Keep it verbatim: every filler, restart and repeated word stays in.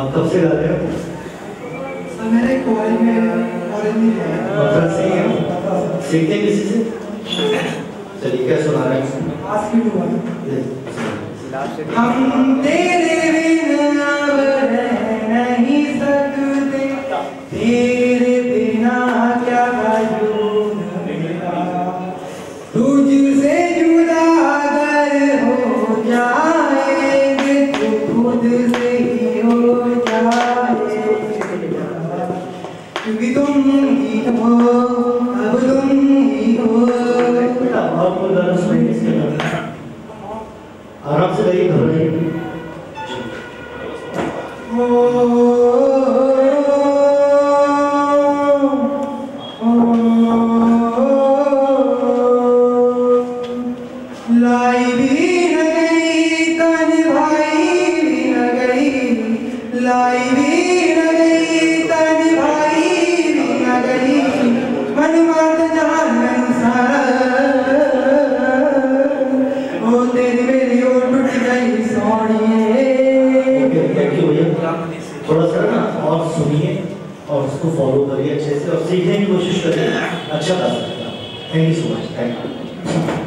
आप कब से गा रहे हो? सर मेरे कॉलेज में कॉलेज में है। मतलब सही है। सीखते हैं किसी से? चलिए क्या सुना रहे हैं? आज की दुआ। हम तेरे बिना अब रह नहीं सकते, तेरे बिना क्या वजूद मेरा, तुझसे जुदा अगर हो जाएंगे तो खुद से ही हो जाएगा, क्योंकि तुम ही हो, अब तुम ही हो। आपको दर्द सुनिए इसके बाद आराम से गाइए, घबराइए। लाई भी न गई तन भाई भी न गई, लाई भी न गई तन भाई भी न गई, मन मत जान सारा ओ तेरी मेरी ओ टूट गई सोनिए। थैंक यू भैया। थोड़ा सा ना और सुनिए और उसको फॉलो करिए अच्छे से और सीखने की कोशिश करिए, अच्छा कर सकते हैं। Thank you so much. Thank you.